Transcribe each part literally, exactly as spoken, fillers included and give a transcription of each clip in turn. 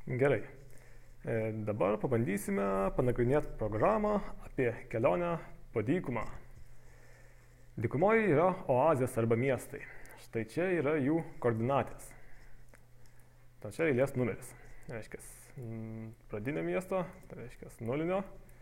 Gerai. E, dabar pabandysime panagrinėti programą apie kelionę po dykumą. Dykumoje yra oazės arba miestai. Štai čia yra jų koordinatės. Tai čia eilės numeris. Reiškia, pradinio miesto, tai reiškia nulinio,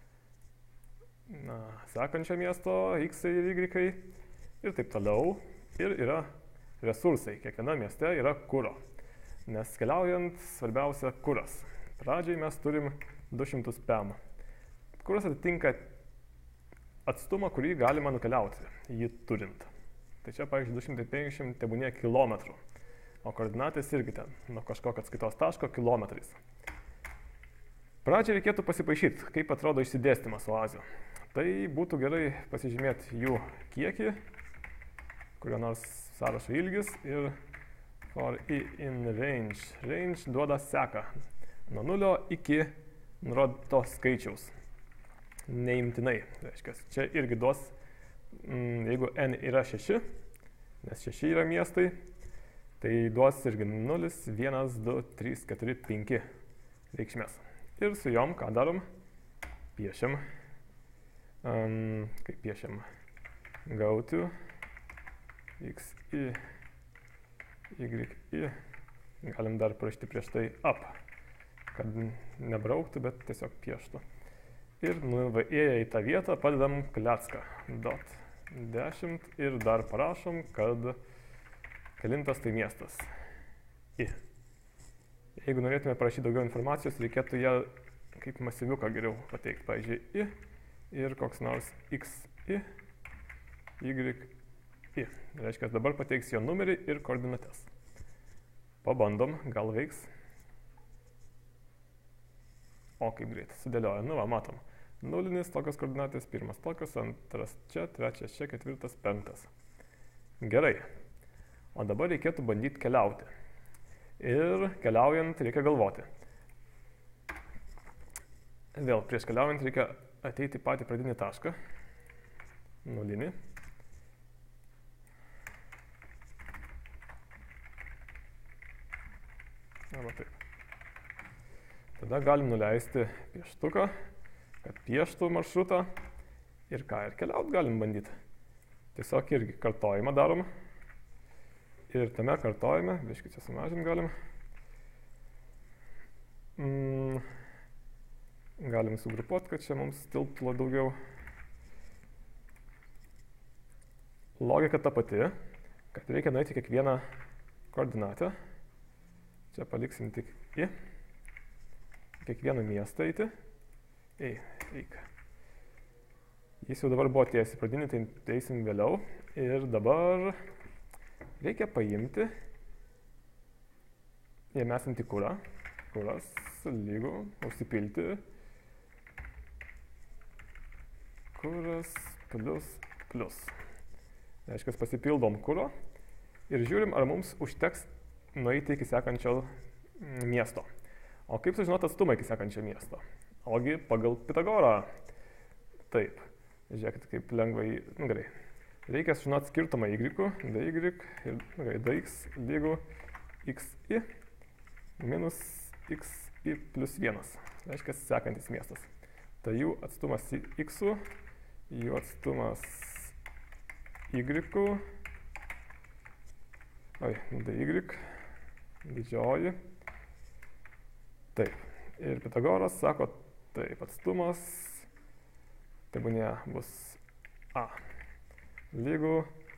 na, sekančio miesto, x ir y ir taip toliau. Ir yra resursai. Kiekviena mieste yra kuro. Nes keliaujant svarbiausia kuras. Pradžiai mes turim du šimtus pem. Kuras atitinka atstumą, kurį galima nukeliauti, jį turint. Tai čia, pavyzdžiui, du šimtai penkiasdešimt tebūnie kilometrų. O koordinatės irgi ten, nuo kažkokio atskaitos taško kilometrais. Pradžiai reikėtų pasipaišyti, kaip atrodo išsidėstymas oazių. Tai būtų gerai pasižymėti jų kiekį, kurio nors sąrašo ilgis ir for i in range. Range duoda seką nuo nulio iki nurodyto skaičiaus. Neimtinai. Reiškia, čia irgi duos, jeigu n yra šeši, nes šeši yra miestai, tai duos irgi nulis, vienas, du, trys, keturi, penki reikšmės. Ir su jom, ką darom, piešiam, um, kaip piešiam, go to, x, y, y, y, galim dar parašyti prieš tai up, kad nebrauktų, bet tiesiog pieštų. Ir nuėję į tą vietą padedam klecką, dot dešimt ir dar parašom, kad kelintas tai miestas, i. Jeigu norėtume parašyti daugiau informacijos, reikėtų ją kaip masyviuką geriau pateikti. Pavyzdžiui, i ir koks nors x, i, y, i. Reiškia, dabar pateiks jo numerį ir koordinates. Pabandom, gal veiks. O kaip greit, sudėlioja. Nu va, matom. Nulinis tokios koordinatės, pirmas tokios, antras čia, trečias čia, ketvirtas, penktas. Gerai. O dabar reikėtų bandyti keliauti. Ir keliaujant reikia galvoti. Vėl, prieš keliaujant reikia ateiti patį pradinį tašką. Nulinį. Arba taip. Tada galim nuleisti pieštuką, kad pieštų maršrutą. Ir ką, ir keliaut galim bandyti. Tiesiog irgi kartojimą darom. Ir tame kartojime, biškį čia sumažint galim. Mm, galim sugrupuoti, kad čia mums tilptų daugiau. Logika ta pati, kad reikia nueiti kiekvieną koordinatę. Čia paliksim tik i. Kiekvieną miestą eiti. Ei, eik. Jis jau dabar buvo tiesi pradinį, tai eisim vėliau. Ir dabar reikia paimti, jame esantį kurą. Kuras lygų, užsipilti. Kuras plus plus. Reiškia, pasipildom kuro ir žiūrim, ar mums užteks nueiti iki sekančio miesto. O kaip sužinoti atstumą iki sekančio miesto? Ogi pagal Pitagorą. Taip. Žiūrėkit, kaip lengvai, nu gerai. Reikia sužinoti skirtumą y, dy ir nu, gerai, dx lygų xi minus xi plus vienas. Reiškia, sekantis miestas. Tai jų atstumas x, jų atstumas y, oi, dy, didžioji. Taip. Ir Pitagoras sako, taip, atstumas, tebūnie bus a lygų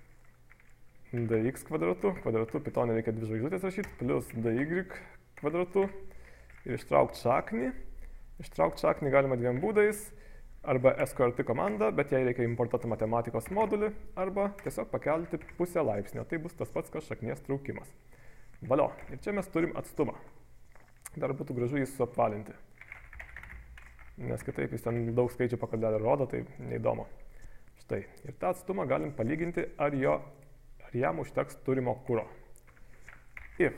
dx kvadratu, kvadratu pitone reikia dvi žvaigždutės rašyti, plus dy kvadratu ir ištraukti šaknį. Ištraukti šaknį galima dviem būdais, arba skrt komanda, bet jai reikia importuoti matematikos modulį, arba tiesiog pakelti pusę laipsnio. Tai bus tas pats, kas šaknies traukimas. Valio. Ir čia mes turim atstumą. Dar būtų gražu jį suapvalinti. Nes kitaip jis ten daug skaičių pakaldelį rodo, tai neįdomu. Štai. Ir tą atstumą galim palyginti, ar, jo, ar jam užteks turimo kuro. If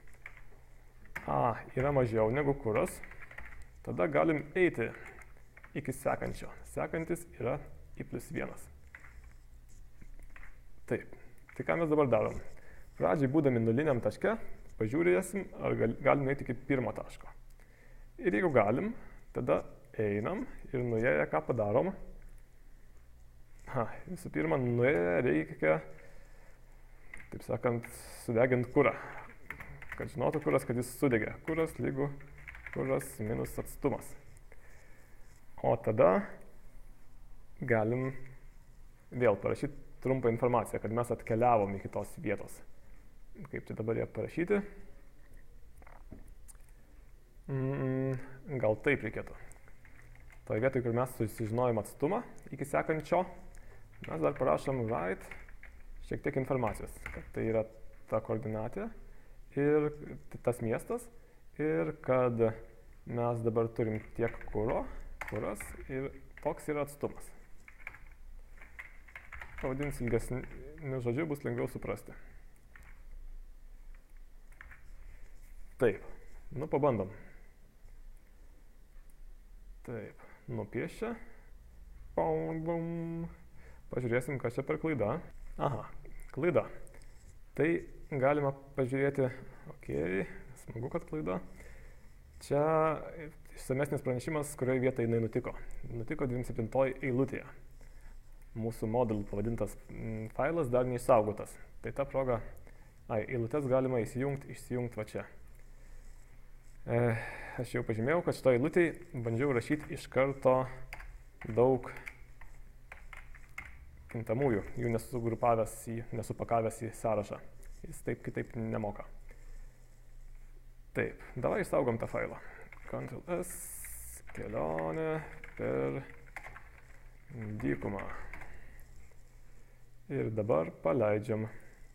a yra mažiau negu kuras, tada galim eiti iki sekančio. Sekantis yra i plus vienas. Taip. Tai ką mes dabar darom? Pradžiai būdami nuliniam taške, pažiūrėsim, ar gal, galim eiti iki pirmo taško. Ir jeigu galim, tada einam ir nuėję ką padarom. Ha, visų pirma, nuėję reikia, taip sakant, sudeginti kurą. Kad žinotų kuras, kad jis sudegė. Kuras lygu kuras minus atstumas. O tada galim vėl parašyti trumpą informaciją, kad mes atkeliavom iki tos vietos. Kaip čia dabar ją parašyti? Mm, gal taip reikėtų. Toje vietoje, kur mes susižinojom atstumą iki sekančio, mes dar parašom write šiek tiek informacijos, kad tai yra ta koordinatė ir tas miestas ir kad mes dabar turim tiek kuro, kuras ir toks yra atstumas. Pavadins ilgesniu žodžiu, bus lengviau suprasti. Taip, nu pabandom. Taip, nupiešia. Pažiūrėsim, kas čia per klaida. Aha, klaida. Tai galima pažiūrėti, okei, smagu, kad klaida. Čia išsamesnis pranešimas, kurioje vietoje jinai nutiko. Nutiko dvidešimt septintoje eilutėje. Mūsų modelių pavadintas failas dar neišsaugotas. Tai ta proga, ai, eilutes galima įsijungti, išsijungti va čia. E, aš jau pažymėjau, kad šito eilutėje bandžiau rašyti iš karto daug kintamųjų, jų nesugrupavęs į, nesupakavęs į sąrašą. Jis taip kitaip nemoka. Taip, davai išsaugom tą failą. Ctrl S, kelionė per dykumą. Ir dabar paleidžiam.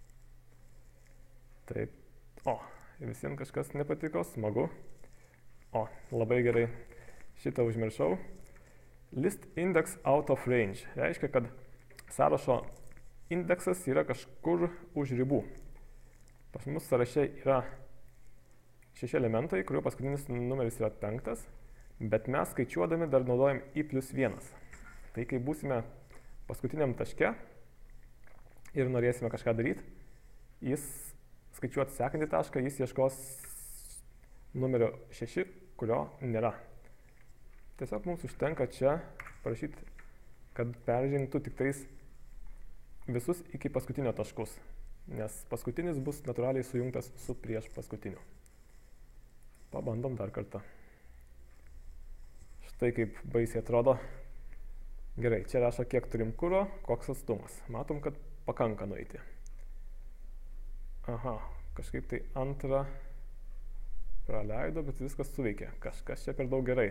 Taip, o, visiems kažkas nepatiko, smagu. O, labai gerai, šitą užmiršau. List index out of range. Reiškia, kad sąrašo indeksas yra kažkur už ribų. Pas mus sąraše yra šeši elementai, kurių paskutinis numeris yra penktas, bet mes skaičiuodami dar naudojam i plius vienas. Tai kai būsime paskutiniam taške ir norėsime kažką daryti, jis skaičiuoti sekantį tašką, jis ieškos numerio šeši, kurio nėra. Tiesiog mums užtenka čia parašyti, kad peržengtų tik tais visus iki paskutinio taškus, nes paskutinis bus natūraliai sujungtas su prieš paskutiniu. Pabandom dar kartą. Štai kaip baisiai atrodo. Gerai, čia rašo, kiek turim kuro, koks atstumas. Matom, kad pakanka nueiti. Aha, kažkaip tai antrą praleido, bet viskas suveikė. Kažkas čia per daug gerai.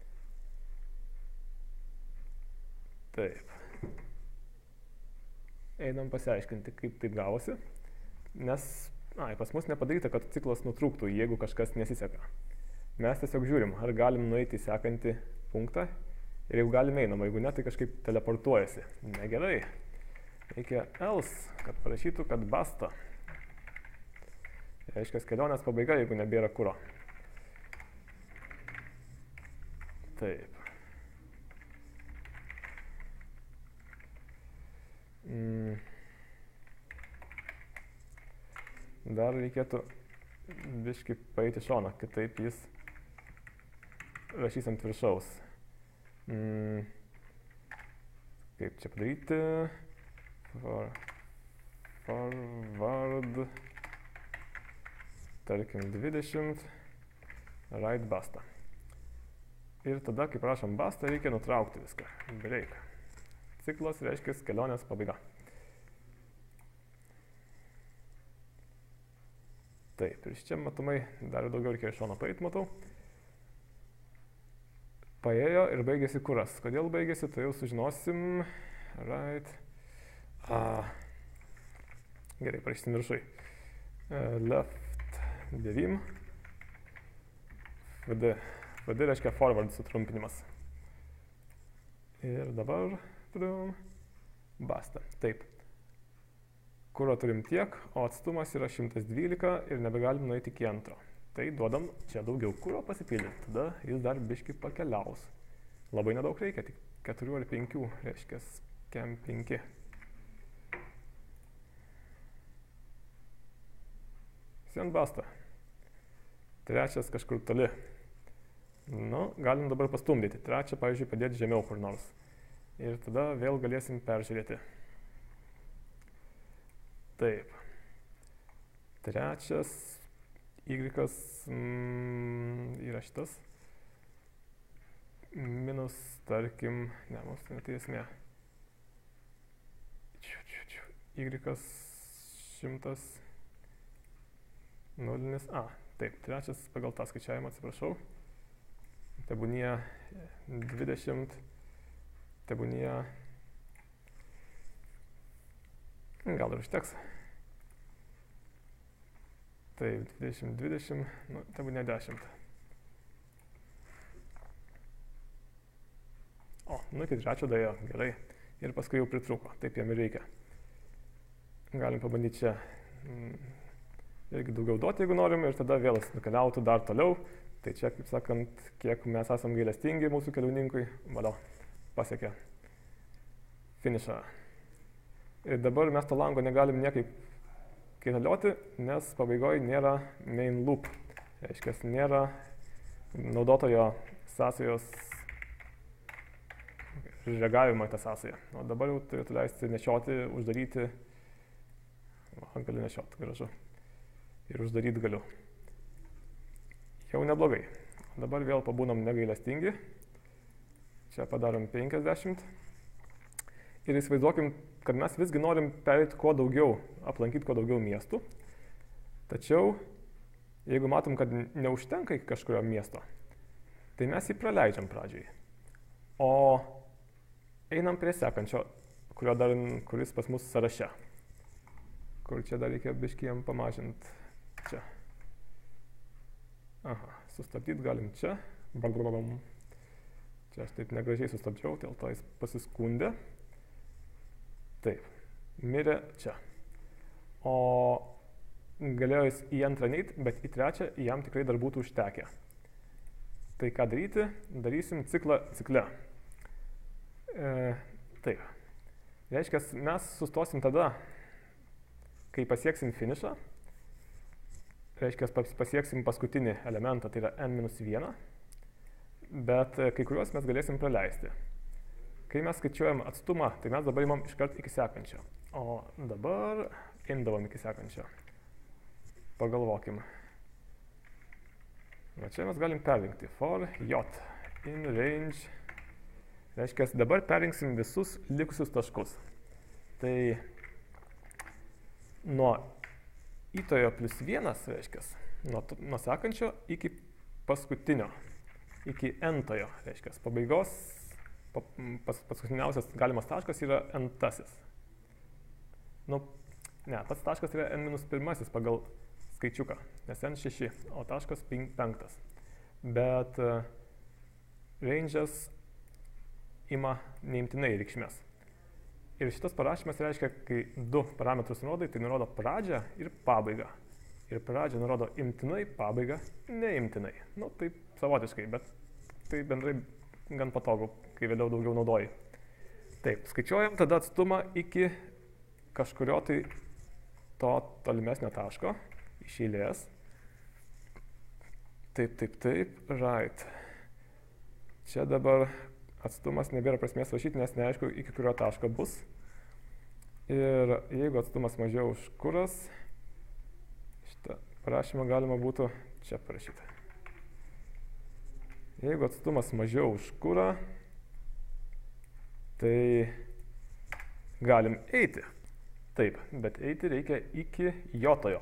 Taip. Einam pasiaiškinti, kaip taip gavosi. Nes, ai, pas mus nepadaryta, kad ciklas nutrūktų, jeigu kažkas nesiseka. Mes tiesiog žiūrim, ar galim nueiti į sekantį punktą. Ir jeigu galim einam, jeigu ne, tai kažkaip teleportuojasi. Negerai. Reikia else, kad parašytų, kad basta. Reiškia, kelionės pabaiga, jeigu nebėra kuro. Taip. Mm. Dar reikėtų biškį paeiti šoną, kitaip jis rašys ant viršaus. Mm. Kaip čia padaryti? For, forward, tarkim dvidešimt, right basta. Ir tada, kai prašom basta, reikia nutraukti viską. Break. Ciklas reiškia kelionės pabaiga. Taip, ir čia matomai dar daugiau reikia iš šono paeit, matau. Paėjo ir baigėsi kuras. Kodėl baigėsi, tai jau sužinosim. Right. A. Gerai, parašysim viršui. Left devyni. V D. V D reiškia forward sutrumpinimas. Ir dabar basta. Taip. Kuro turim tiek, o atstumas yra šimtas dvylika ir nebegalim nueiti iki antro. Tai duodam čia daugiau kuro pasipildyti, tada jis dar biškį pakeliaus. Labai nedaug reikia, tik keturių ar penkių, reiškia kem penki. Sien basta. Trečias kažkur toli. Nu, galim dabar pastumdyti. Trečią, pavyzdžiui, padėti žemiau kur nors. Ir tada vėl galėsim peržiūrėti. Taip. Trečias y mm, yra šitas. Minus, tarkim, ne, mums tai tai esmė. Y šimtas, nulinis, a, taip, trečias pagal tą skaičiavimą, atsiprašau. Tebūnie dvidešimt, tebūnie, gal ir užteks. Taip, dvidešimt, dvidešimt, nu, tebūnie dešimt. O, nu iki trečio daėjo, gerai. Ir paskui jau pritrūko, taip jam ir reikia. Galim pabandyti čia irgi daugiau duoti, jeigu norim, ir tada vėl nukeliautų dar toliau. Tai čia, kaip sakant, kiek mes esam gailestingi mūsų keliauninkui, valio, pasiekė finišą. Ir dabar mes to lango negalim niekaip kaitalioti, nes pabaigoje nėra main loop. Reiškia, nėra naudotojo sąsajos reagavimo į tą sąsają. O dabar jau turėtų leisti nešioti, uždaryti. O, galiu nešioti, gražu. Ir uždaryti galiu. Jau neblogai. Dabar vėl pabūnam negailestingi. Čia padarom penkiasdešimt. Ir įsivaizduokim, kad mes visgi norim perėti kuo daugiau, aplankyti kuo daugiau miestų. Tačiau, jeigu matom, kad neužtenka iki kažkurio miesto, tai mes jį praleidžiam pradžiai. O einam prie sekančio, kurio dar, kuris pas mus sąraše. Kur čia dar reikia biškį jam pamažinti. Čia. Aha, sustabdyti galim čia. Blablabla. Čia aš taip negražiai sustabdžiau, dėl to jis pasiskundė. Taip, mirė čia. O galėjo jis į antrą neiti, bet į trečią jam tikrai dar būtų užtekę. Tai ką daryti? Darysim ciklą cikle. E, taip. Reiškia, mes sustosim tada, kai pasieksim finišą. Reiškia, pasieksim paskutinį elementą, tai yra n minus vieną, bet kai kuriuos mes galėsim praleisti. Kai mes skaičiuojam atstumą, tai mes dabar imam iškart iki sekančio. O dabar imdavom iki sekančio. Pagalvokim. Va čia mes galim perrinkti for j in range. Reiškia, dabar perrinksim visus likusius taškus. Tai nuo įtojo plus vienas, reiškia, nuo, nuo sekančio iki paskutinio, iki n-tojo, reiškia, pabaigos, pas, paskutiniausias galimas taškas yra n-tasis. Nu, ne, pats taškas yra n minus pirmasis pagal skaičiuką, nes n šeši, o taškas penktas. Bet uh, range'as ima neimtinai reikšmės. Ir šitas parašymas reiškia, kai du parametrus nurodai, tai nurodo pradžią ir pabaigą. Ir pradžią nurodo imtinai, pabaigą neimtinai. Nu, taip savotiškai, bet tai bendrai gan patogu, kai vėliau daugiau naudoji. Taip, skaičiuojam tada atstumą iki kažkurio tai to tolimesnio taško iš eilės. Taip, taip, taip, right. Čia dabar atstumas nebėra prasmės rašyti, nes neaišku, iki kurio taško bus. Ir jeigu atstumas mažiau už kuras, šitą parašymą galima būtų čia parašyti. Jeigu atstumas mažiau už kurą, tai galim eiti. Taip, bet eiti reikia iki jotojo.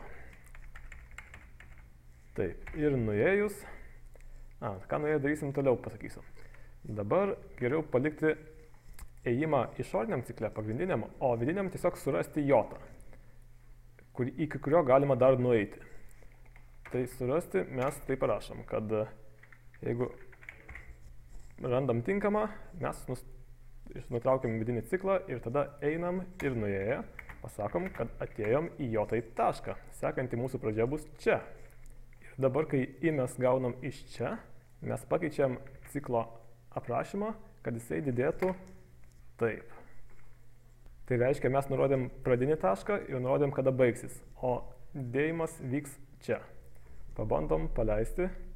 Taip, ir nuėjus, a, ką nuėję darysim toliau, pasakysiu. Dabar geriau palikti ėjimą išoriniam cikle, pagrindiniam, o vidiniam tiesiog surasti jotą, kur, iki kurio galima dar nueiti. Tai surasti mes tai parašom, kad jeigu randam tinkamą, mes nutraukiam vidinį ciklą ir tada einam ir nuėję, pasakom, kad atėjom į jotą į tašką. Sekanti mūsų pradžia bus čia. Ir dabar, kai į mes gaunam iš čia, mes pakeičiam ciklo aprašymą, kad jisai didėtų taip. Tai reiškia, mes nurodėm pradinį tašką ir nurodėm, kada baigsis, o dėjimas vyks čia. Pabandom paleisti.